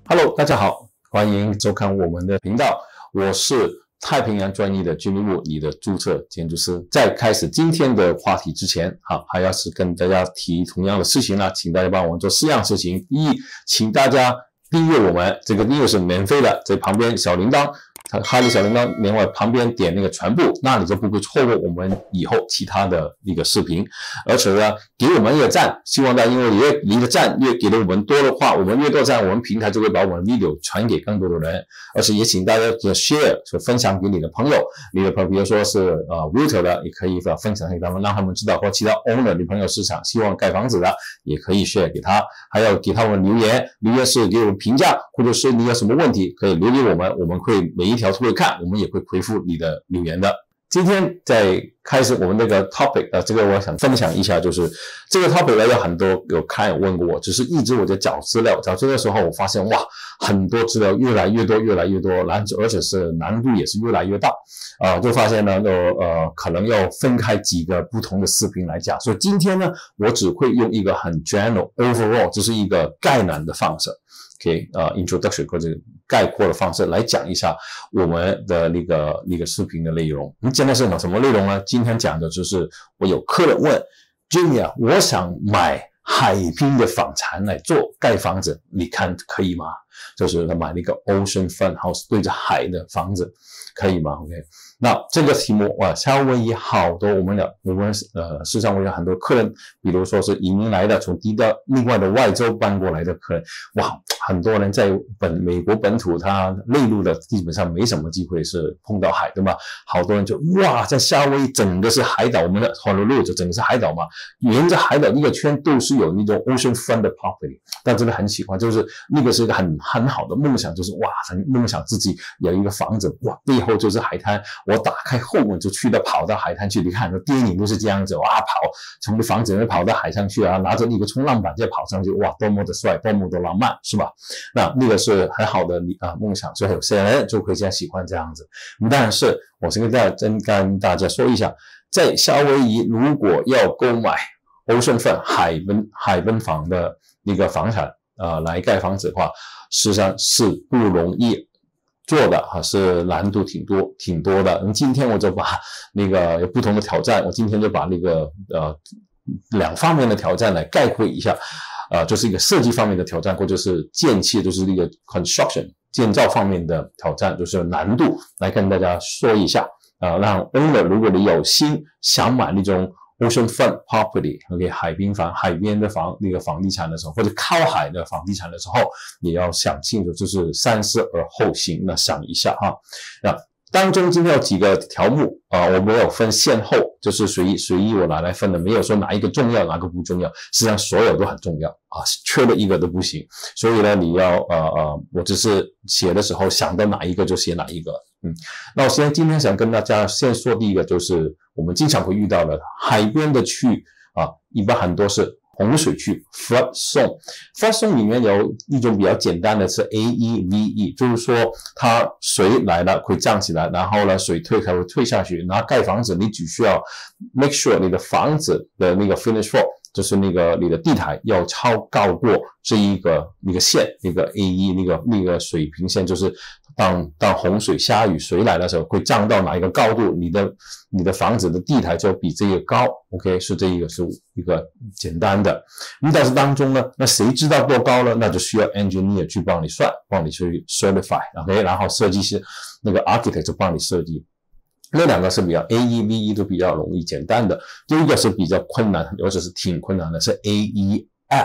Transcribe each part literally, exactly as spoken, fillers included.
Hello， 大家好，欢迎收看我们的频道，我是太平洋专业的居民部，你的注册建筑师。在开始今天的话题之前，好，还要是跟大家提同样的事情呢，请大家帮我们做四样事情。第一，请大家订阅我们，这个订阅是免费的，在旁边小铃铛。哈利小铃铛，另外旁边点那个全部，那你就不会错过我们以后其他的一个视频。而且呢，给我们一个赞，希望大家因为越你的赞越给的我们多的话，我们越多赞，我们平台就会把我们的 video 传给更多的人。而且也请大家 share 就分享给你的朋友，你的朋友比如说是呃 realtor 的，也可以分享给他们，让他们知道，或其他 owner 女朋友市场希望盖房子的，也可以 share 给他，还要给他们留言，留言是给我们评价，或者是你有什么问题可以留给我们，我们会每一条都会看，我们也会回复你的留言的。今天在开始我们这个 topic 呃，这个我想分享一下，就是这个 topic 呢，有很多有看友问过我，只是一直我在找资料，找资料的时候我发现哇，很多资料越来越多，越来越多，而且是难度也是越来越大，啊、呃，就发现呢，呃，可能要分开几个不同的视频来讲，所以今天呢，我只会用一个很 general overall， 就是一个概览的方式。OK， 呃 ，introduction 或者概括的方式来讲一下我们的那个那个视频的内容。你今天是什么内容呢？今天讲的就是我有客人问 Jimmy 啊，我想买海滨的房产来做盖房子，你看可以吗？就是他买了一个 oceanfront house 对着海的房子，可以吗 ？OK， 那这个题目哇，夏威夷好多我们的我们呃，事实上我有很多客人，比如说是移民来的，从第的另外的外州搬过来的客人，哇，很多人在本美国本土他内陆的基本上没什么机会是碰到海，对吧？好多人就哇，在夏威夷整个是海岛，我们的 Honolulu 就整个是海岛嘛，沿着海岛一个圈都是有那种 oceanfront 的 property， 但真的很喜欢，就是那个是一个很很好的梦想，就是哇，很梦想自己有一个房子，哇，背后就是海滩，我打开后门就去到跑到海滩去，你看电影都是这样子，哇，跑从房子里面跑到海上去啊，拿着一个冲浪板再跑上去，哇，多么的帅，多么的浪漫，是吧？那那个是很好的啊梦想，所以有些人就会这样喜欢这样子。但是我先跟大家真跟大家说一下，在夏威夷如果要购买 oceanfront 海滨海滨房的那个房产呃来盖房子的话，实际上是不容易做的哈，是难度挺多挺多的。今天我就把那个有不同的挑战，我今天就把那个呃两方面的挑战来概括一下。呃，就是一个设计方面的挑战，或者是建砌，就是一个 construction 建造方面的挑战，就是难度来跟大家说一下。呃，让 owner 如果你有心想买那种 oceanfront property，OK， 海滨房、海边的房那个房地产的时候，或者靠海的房地产的时候，你要想清楚，就是三思而后行。那想一下哈，那。当中今天有几个条目啊、呃，我没有分先后，就是随意随意我拿来分的，没有说哪一个重要，哪个不重要，实际上所有都很重要啊，缺了一个都不行。所以呢，你要呃呃，我只是写的时候想到哪一个就写哪一个。嗯，那我现在今天想跟大家先说第一个，就是我们经常会遇到的海边的区域啊，一般很多是洪水区 flood zone。flood zone 里面有一种比较简单的是 A E V E， 就是说它水来了会涨起来，然后呢水退开会退下去，然后盖房子你只需要 make sure 你的房子的那个 finish floor， 就是那个你的地台要超高过这一个那个线，那个 A E 那个那个水平线，就是当当洪水下雨水来的时候会涨到哪一个高度，你的你的房子的地台就比这个高 ，OK， 是这一个是一个简单的。但是当中呢，那谁知道多高呢？那就需要 engineer 去帮你算，帮你去 certify，OK， 然后设计师那个 architect 就帮你设计。那两个是比较 A E V E 都比较容易简单的，第一个是比较困难，或者是挺困难的，是 A E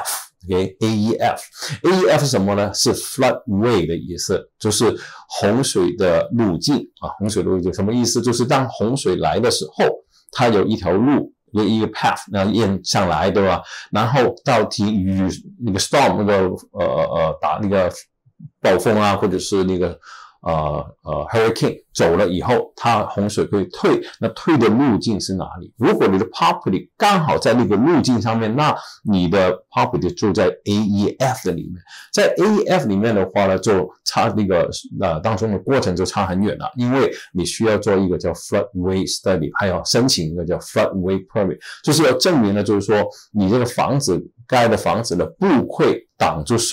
F。OK，A E F，A E F 是什么呢？是 floodway 的意思，就是洪水的路径啊。洪水路径什么意思？就是当洪水来的时候，它有一条路，有一个 path， 那沿上来，对吧？然后到底雨那个 storm 那个呃呃打那个暴风啊，或者是那个。呃呃 hurricane 走了以后，它洪水会退，那退的路径是哪里？如果你的 property 刚好在那个路径上面，那你的 property 就在 A E F 的里面。在 A E F 里面的话呢，就差那个呃当中的过程就差很远了，因为你需要做一个叫 floodway study， 还要申请一个叫 floodway permit， 就是要证明呢，就是说你这个房子盖的房子呢不会挡住水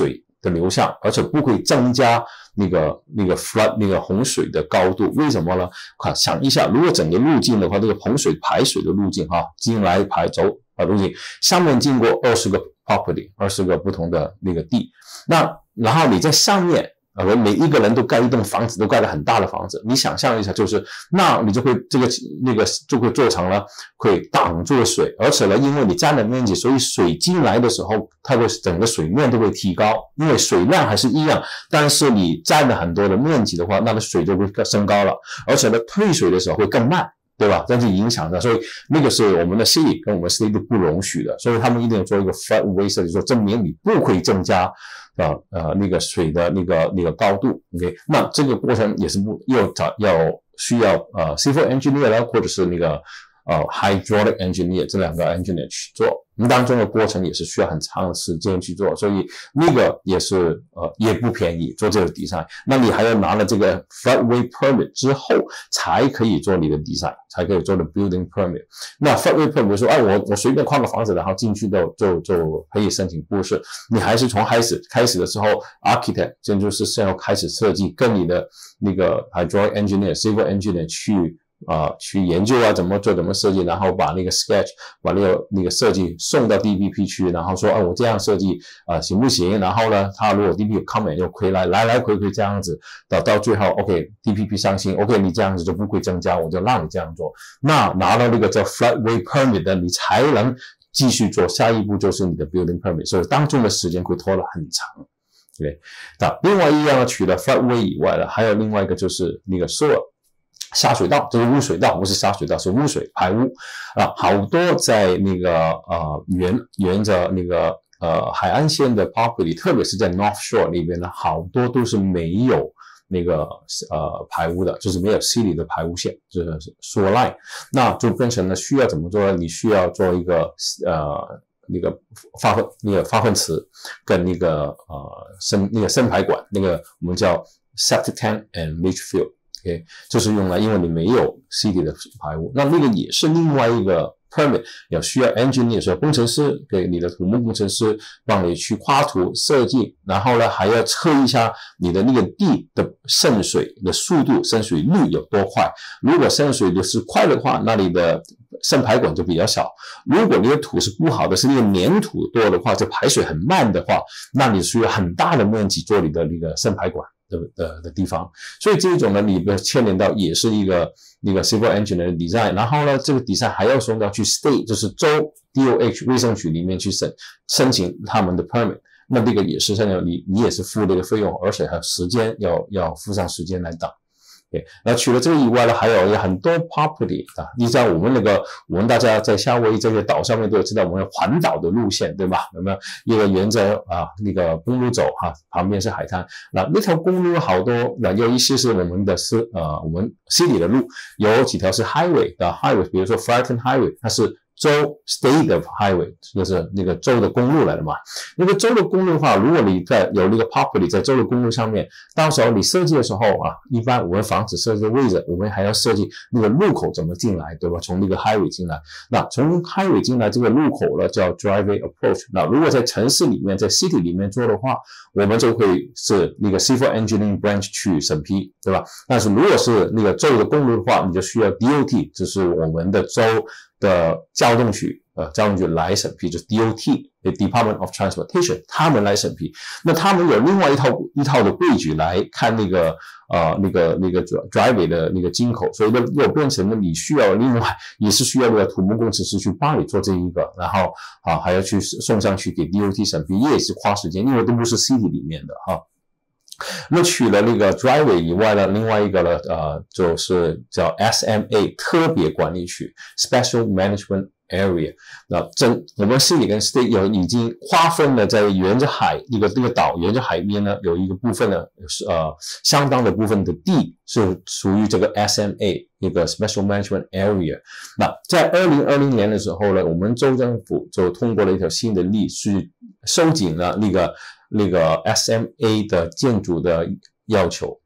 的流向，而且不会增加那个那个 flood 那个洪水的高度。为什么呢？看想一下，如果整个路径的话，这个洪水排水的路径哈，进来排走啊路径，上面经过二十个 property， 二十个不同的那个地，那然后你在上面。呃，每一个人都盖一栋房子，都盖了很大的房子。你想象一下，就是那你就会这个那个就会做成了会挡住了水，而且呢，因为你占了面积，所以水进来的时候，它会整个水面都会提高，因为水量还是一样，但是你占了很多的面积的话，那个水就会升高了，而且呢，退水的时候会更慢。对吧？这就影响的，所以那个是我们的 city 跟我们 state 都不容许的，所以他们一定要做一个 floodway设计，说证明你不会增加呃呃那个水的那个那个高度。OK， 那这个过程也是不要找要需要呃 civil engineer 啦，或者是那个呃 hydraulic engineer 这两个 engineer 去做。当中的过程也是需要很长的时间去做，所以那个也是呃也不便宜做这个 design。那你还要拿了这个 floodway permit 之后，才可以做你的 design， 才可以做的 building permit。那 floodway permit 说，哎，我我随便框个房子，然后进去就就就可以申请，不是，你还是从开始开始的时候 ，architect 建筑师是要开始设计，跟你的那个 hydraulic engineer、civil engineer 去。啊、呃，去研究啊，怎么做，怎么设计，然后把那个 sketch， 把那个那个设计送到 D P P 去，然后说，啊，我这样设计啊、呃、行不行？然后呢，他如果 D P P 有 comment 就回来，来来回回这样子，到到最后 ，OK，D P P 上心 ，OK， 你这样子就不会增加，我就让你这样做。那拿到那个叫 floodway permit 的，你才能继续做，下一步就是你的 building permit， 所以当中的时间会拖得很长。对，那另外一样呢，除了 floodway 以外呢，还有另外一个就是那个 sewer。下水道，这是污水道，不是下水道，是污水排污啊，好多在那个呃沿沿着那个呃海岸线的 property， 特别是在 North Shore 里边呢，好多都是没有那个呃排污的，就是没有 city 的排污线，就是 shore line， 那就变成了需要怎么做呢？你需要做一个呃那个发粪那个发粪池跟那个呃生那个生排管，那个我们叫 septic tank and leach field。OK， 就是用来，因为你没有 city 的排污，那那个也是另外一个 permit， 要需要 engineer， 需要工程师给你的土木工程师帮你去画图设计，然后呢还要测一下你的那个地的渗水的速度、渗水率有多快。如果渗水率是快的话，那你的渗排管就比较小；如果你的土是不好的，是那个粘土多的话，就排水很慢的话，那你需要很大的面积做你的那个渗排管。的, 的, 的地方，所以这种呢，你的牵连到也是一个那个 civil engineer 的 design， 然后呢，这个 design 还要送到去 state， 就是州 D O H 卫生局里面去申申请他们的 permit， 那这个也是现在你你也是付这个费用，而且还有时间要要付上时间来等。对，那除了这个以外呢，还有很多 property 啊，你知道我们那个，我们大家在夏威夷这个岛上面都有知道我们环岛的路线，对吧？有没有一个沿着啊那个公路走哈、啊，旁边是海滩，那那条公路好多，那有一些是我们的是呃我们 city 的路，有几条是 highway 的 highway， 比如说 Fulton Highway， 它是州 state of highway， 就是那个州的公路来的嘛。那个州的公路的话，如果你在有那个 property 在州的公路上面，到时候你设计的时候啊，一般我们房子设计的位置，我们还要设计那个路口怎么进来，对吧？从那个 highway 进来，那从 highway 进来这个路口呢叫 driveway approach。那如果在城市里面，在 city 里面做的话，我们就会是那个 civil engineering branch 去审批，对吧？但是如果是那个州的公路的话，你就需要 D O T， 就是我们的州的交通局，呃，交通局来审批，就是 D O T，the Department of Transportation， 他们来审批。那他们有另外一套一套的规矩来看那个呃那个那个 driveway 的那个进口，所以又变成了你需要另外也是需要那个土木工程师去帮你做这一个，然后啊还要去送上去给 D O T 审批，也是花时间，因为都不是 city 里面的哈。那除了那个 driveway 以外呢，另外一个呢，呃，就是叫 S M A 特别管理区 （Special Management Area）。那真我们 city 跟 state 有已经划分了，在沿着海一个这个岛沿着海边呢，有一个部分呢，呃，相当的部分的地是属于这个 S M A 一个 Special Management Area。那在二零二零年的时候呢，我们州政府就通过了一条新的例，去收紧了那个。那个 S M A 的建筑的要求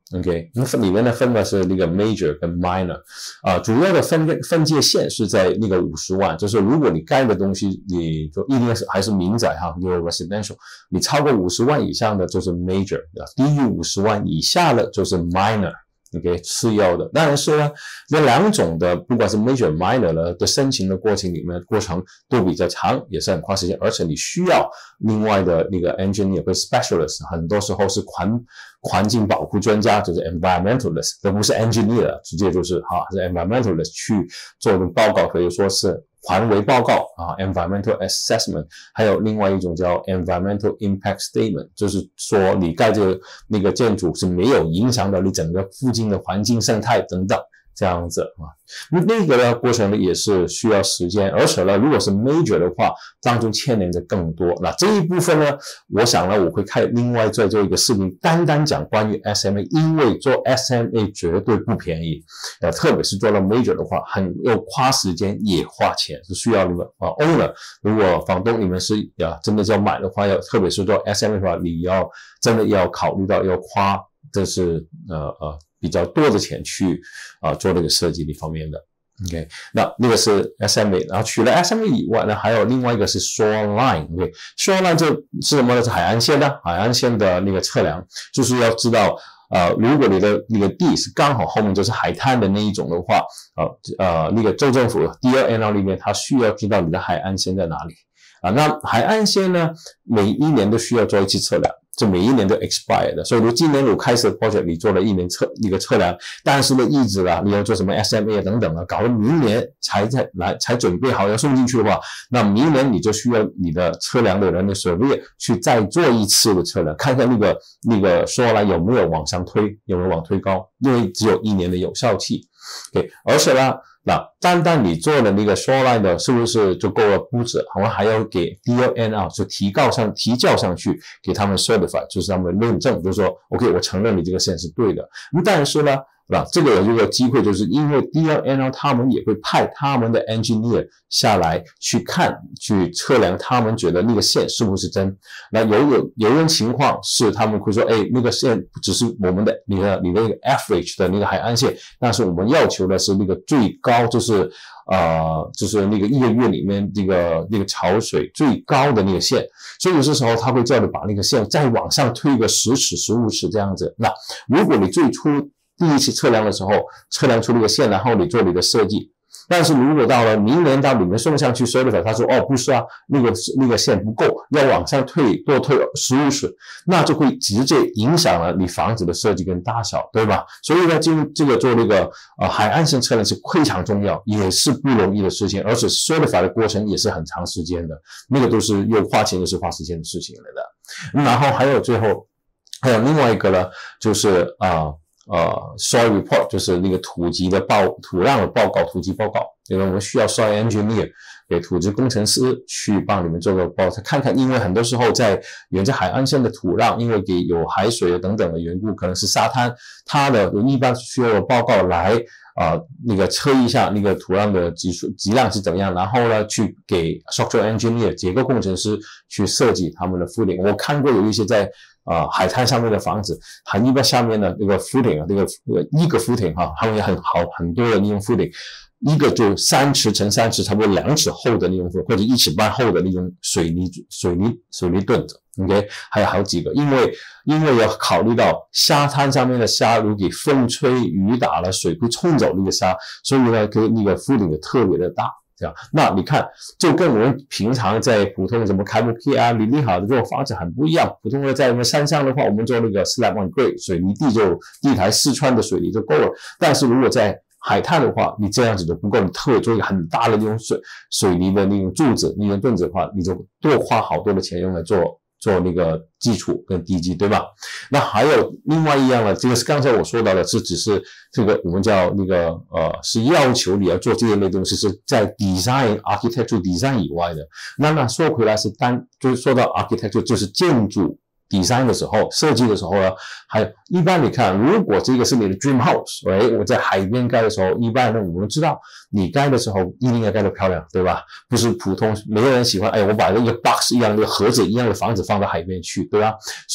OK， 那分里面呢分的是那个 major 跟 minor， 啊、呃，主要的分分界线是在那个五十万，就是如果你盖的东西，你就一定是还是民宅哈，就是 residential， 你超过五十万以上的就是 major， 低于五十万以下的就是 minor。OK， 次要的，当然是呢，这两种的，不管是 major minor 呢的申请的过程里面，过程都比较长，也是很花时间，而且你需要另外的那个 engineer 或 specialist， 很多时候是环环境保护专家，就是 environmentalist， 这不是 engineer， 直接就是哈是 environmentalist 去做的报告，可以说是环维报告啊 ，environmental assessment， 还有另外一种叫 environmental impact statement， 就是说你盖这个那个建筑是没有影响到你整个附近的环境生态等等。这样子啊，那个呢过程呢也是需要时间，而且呢，如果是 major 的话，当中牵连的更多。那这一部分呢，我想呢，我会开另外再做一个视频，单单讲关于 S M A， 因为做 S M A 绝对不便宜，呃，特别是做到 major 的话，很要花时间也花钱，是需要你们啊 owner， 如果房东你们是呀真的要买的话，要特别是做 S M A 的话，你要真的要考虑到要花，这是呃呃。比较多的钱去啊、呃、做这个设计的方面的 ，OK， 那那个是 S M A， 然后除了 S M A 以外呢，还有另外一个是 shoreline，OK，shoreline、okay? 这是什么呢？是海岸线的，海岸线的那个测量，就是要知道，呃，如果你的那个地是刚好后面就是海滩的那一种的话，呃呃，那个州政府 D L N R 里面，它需要知道你的海岸线在哪里啊。那海岸线呢，每一年都需要做一次测量。这每一年都 expire 的，所以如今年我开始 project， 你做了一年测一个测量，但是呢，一直啦，你要做什么 S M A 等等啊，搞到明年才再来才准备好要送进去的话，那明年你就需要你的测量的人的 surveyor 去再做一次的测量，看看那个那个说来有没有往上推，有没有往推高，因为只有一年的有效期。OK， 而且呢。那单单你做的那个 shoreline 的是不是就够了？不止，我们还要给 D L N R 就提告上提交上去，给他们 certify， 就是他们认证，就是说 OK， 我承认你这个线是对的。但是呢，那这个有一个机会，就是因为 D L N R 他们也会派他们的 engineer 下来去看，去测量，他们觉得那个线是不是真。那有有有一种情况是他们会说，哎，那个线只是我们的你的你的那个 average 的那个海岸线，但是我们要求的是那个最高，就是呃就是那个一个月里面这个那个潮水最高的那个线。所以有些时候他会叫你把那个线再往上推个十尺、十五尺这样子。那如果你最初第一次测量的时候，测量出那个线，然后你做你的设计。但是如果到了明年到你们送上去 certify， 他说哦不是啊，那个那个线不够，要往上退，多退十五尺，那就会直接影响了你房子的设计跟大小，对吧？所以呢，就这个做那个呃海岸线测量是非常重要，也是不容易的事情，而且 certify 的过程也是很长时间的，那个都是又花钱又是花时间的事情来的。然后还有最后还有另外一个呢，就是啊。呃呃 soil report 就是那个土质的报土壤的报告，土质报告，因为我们需要 soil engineer 给土质工程师去帮你们做个报告，看看，因为很多时候在沿着海岸线的土壤，因为给有海水等等的缘故，可能是沙滩，它的一般需要报告来啊、呃、那个测一下那个土壤的质数质量是怎样，然后呢去给 structural engineer 结构工程师去设计他们的 footing。我看过有一些在啊、呃，海滩上面的房子，还一般下面的那个 footing 啊，那个一个 footing 哈、啊，他们也很好很多的那种 footing， 一个就三尺乘三尺，差不多两尺厚的那种，或者一尺半厚的那种水泥水泥水泥墩子 ，OK， 还有好几个，因为因为要考虑到沙滩上面的沙，如果风吹雨打了，水会冲走那个沙，所以呢，跟那个 footing 也特别的大。这样，那你看，就跟我们平常在普通的什么开幕 K 啊、理理好的这种房子很不一样。普通的在我们山上的话，我们做那个 slab on grade 水泥地就地台四川的水泥就够了。但是如果在海滩的话，你这样子就不够，你特别做一个很大的那种水水泥的那种柱子、那种墩子的话，你就多花好多的钱用来做。做那个基础跟地基，对吧？那还有另外一样呢，这个是刚才我说到的，是只是这个我们叫那个呃，是要求你要做这一类东西，是在 design architecture design 以外的。那那说回来是单，就是说到 architecture 就是建筑。design 的时候，设计的时候呢，还有一般你看，如果这个是你的 dream house， 哎，我在海边盖的时候，一般呢我们知道，你盖的时候一定要盖得漂亮，对吧？不是普通，没有人喜欢，哎，我把一个 box 一样的盒子一样的房子放到海边去，对吧？所以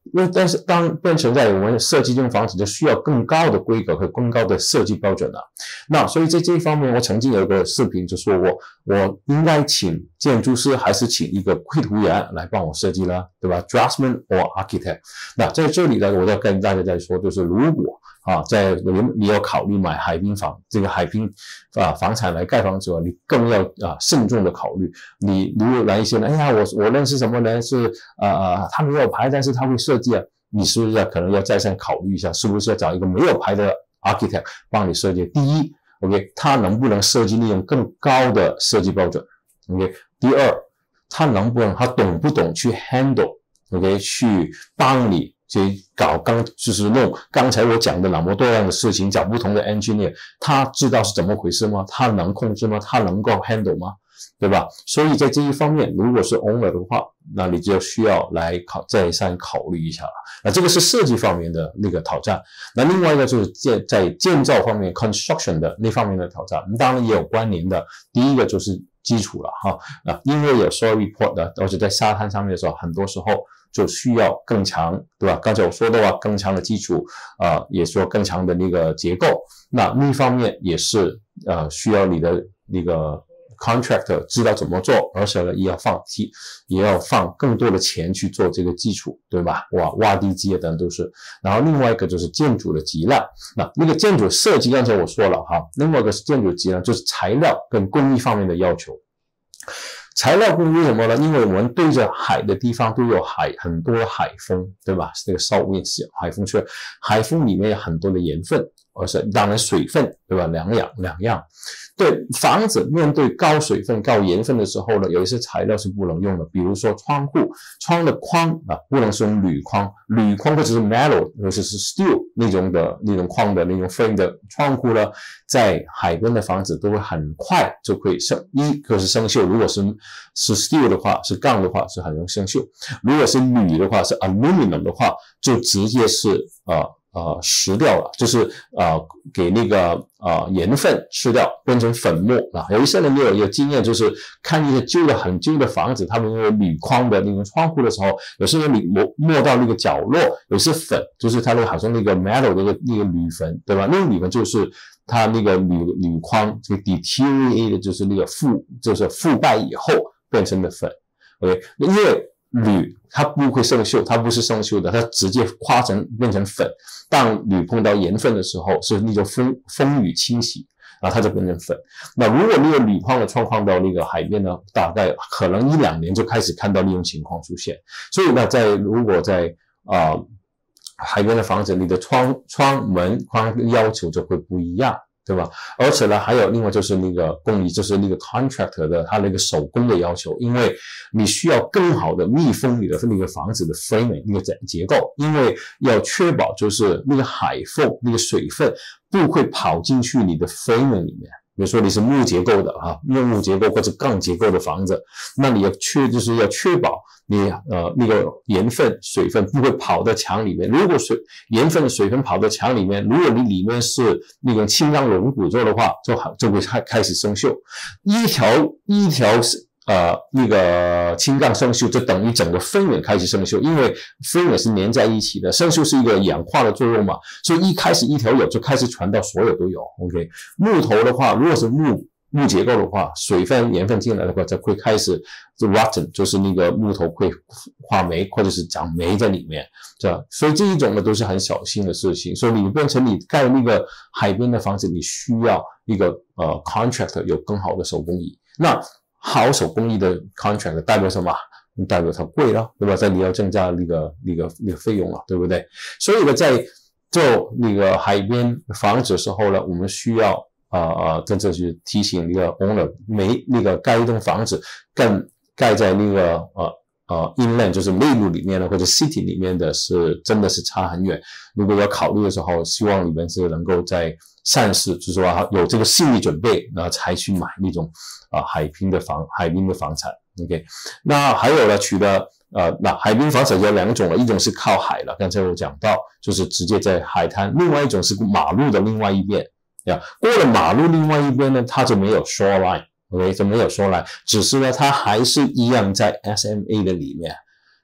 那但是当变成在我们设计这种房子，就需要更高的规格和更高的设计标准了。那所以在这一方面，我曾经有一个视频就说过，我应该请建筑师还是请一个绘图员来帮我设计呢，对吧 ？Draftsman or architect。那在这里呢，我要跟大家再说，就是如果啊，在你你要考虑买海滨房，这个海滨啊房产来盖房子，你更要啊慎重的考虑。你如果来一些人，哎呀，我我认识什么人是啊啊，他没有牌，但是他会设计啊，你是不是要可能要再三考虑一下，是不是要找一个没有牌的 architect 帮你设计？第一 ，OK， 他能不能设计利用更高的设计标准 ？OK， 第二，他能不能他懂不懂去 handle，OK， 去帮你。去搞刚就是弄刚才我讲的那么多样的事情，找不同的 engineer， 他知道是怎么回事吗？他能控制吗？他能够 handle 吗？对吧？所以在这一方面，如果是 owner 的话，那你就需要来考再三考虑一下了。那这个是设计方面的那个挑战。那另外一个就是建在建造方面 construction 的那方面的挑战，当然也有关联的。第一个就是基础了哈啊，因为有 soil report 的，而且在沙滩上面的时候，很多时候就需要更强，对吧？刚才我说的话，更强的基础啊、呃，也说更强的那个结构。那另一方面也是呃需要你的那个 contractor 知道怎么做，而且呢也要放基，也要放更多的钱去做这个基础，对吧？哇，挖地基啊等都是。然后另外一个就是建筑的质量，那那个建筑设计刚才我说了哈，另外一个是建筑质量，就是材料跟工艺方面的要求。材料工艺什么呢？因为我们对着海的地方都有海很多的海风，对吧？这个 salt winds 海风吹，海风里面有很多的盐分，而且当然水分，对吧？两样两样。对房子面对高水分、高盐分的时候呢，有一些材料是不能用的，比如说窗户，窗的框啊，不能是用铝框，铝框或者是 metal 或者是 steel 那种的那种框的那种 frame 的窗户呢，在海边的房子都会很快就会生，一个是生锈，如果是是 steel 的话，是钢的话是很容易生锈，如果是铝的话，是 aluminum 的话，就直接是呃。呃，蚀掉了，就是呃，给那个呃盐分吃掉，变成粉末啊。有一些人也有一个经验，就是看一些旧的、很旧的房子，他们因为铝框的那种窗户的时候，有些人铝磨磨到那个角落，有些粉，就是它那个好像那个 metal 那个那个铝粉，对吧？那个铝粉就是它那个铝铝框这个 deteriorate 就是那个腐，就是腐败以后变成的粉。OK， 因为铝它不会生锈，它不是生锈的，它直接化成变成粉。当铝碰到盐分的时候，是那种风风雨侵袭，然后它就变成粉。那如果那个铝框的窗框到那个海边呢，大概可能一两年就开始看到那种情况出现。所以呢，在如果在啊、呃、海边的房子，你的窗窗门框要求就会不一样。对吧？而且呢，还有另外就是那个工艺，就是那个 contractor 的他那个手工的要求，因为你需要更好的密封你的那个房子的 framing 那个结构，因为要确保就是那个海风、那个水分不会跑进去你的 framing 里面。比如说你是木结构的啊，木结构或者钢结构的房子，那你要确就是要确保你呃那个盐分、水分不会跑到墙里面。如果水盐分、水分跑到墙里面，如果你里面是那个轻钢龙骨做的话，就就会开开始生锈。一条一条呃那个轻钢生锈，就等于整个分源开始生锈，因为分源是连在一起的，生锈是一个氧化的作用嘛，所以一开始一条有就开始传到所有都有。OK， 木头的话，如果是木木结构的话，水分、盐分进来的话，就会开始就 rotten， 就是那个木头会化霉或者是长霉在里面，这样。所以这一种呢都是很小心的事情。所以你变成你盖那个海边的房子，你需要一个呃 contractor 有更好的手工艺。那好手工艺的 contract 代表什么？代表它贵了，对吧？在你要增加那个那个那个费用了，对不对？所以呢，在做那个海边房子的时候呢，我们需要呃呃，真正去提醒那个 owner， 每那个盖一栋房子，跟盖在那个呃呃 inland 就是内陆里面的或者 city 里面的是真的是差很远。如果要考虑的时候，希望你们是能够在善事，就是说有这个心理准备，然后才去买那种啊、呃、海滨的房海滨的房产。OK， 那还有呢，取的呃那海滨房产有两种了，一种是靠海了，刚才我讲到，就是直接在海滩；另外一种是马路的另外一边，呀，过了马路另外一边呢，它就没有 shoreline，OK， 就没有 shoreline， 只是呢它还是一样在 S M A 的里面。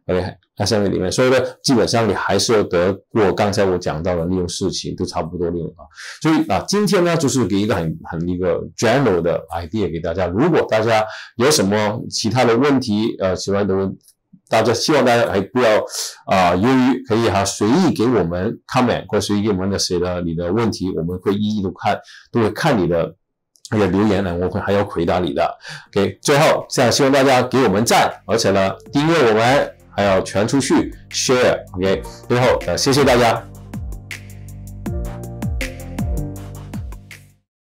OK，S M A 里面，所以呢，基本上你还是要得过刚才我讲到的利用事情，都差不多利用啊。所以啊，今天呢，就是给一个很很一个 general 的 idea 给大家。如果大家有什么其他的问题，呃，喜欢的问，大家希望大家还不要啊、呃，由于可以哈、啊、随意给我们 comment 或随意给我们的写的你的问题，我们会一一都看，都会看你的。那个留言呢，我会还要回答你的。OK， 最后现在希望大家给我们赞，而且呢订阅我们，还要传出去 share。OK， 最后呃谢谢大家。